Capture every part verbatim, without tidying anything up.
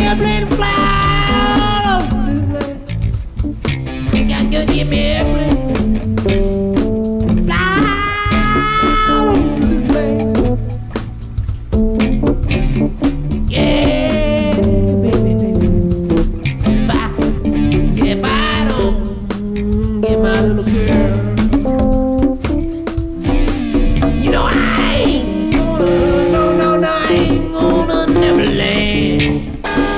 airplane fly over this land. You gotta go get me airplane. Fly over this land. Yeah, baby, baby. If I, if I don't get my little girl, you know I ain't gonna, no, no, no, I ain't gonna never land.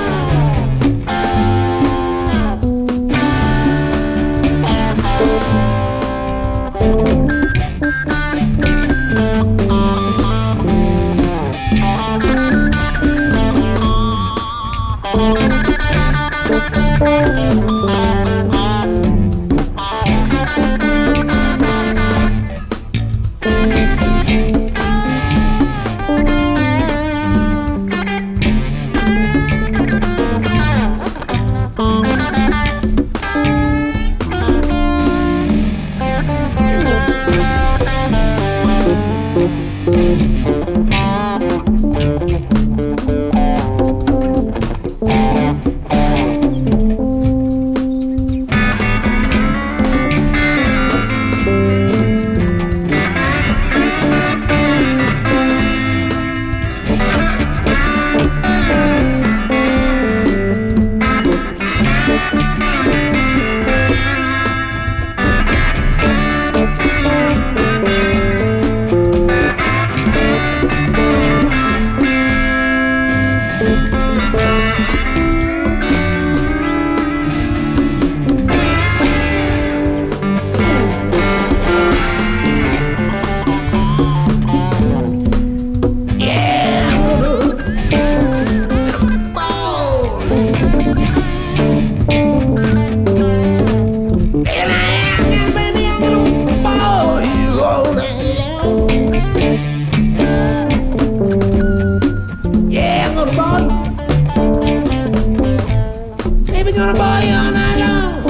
Baby, gonna buy you all night long.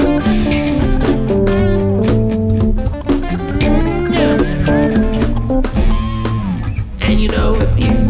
Mm, yeah. And you know if you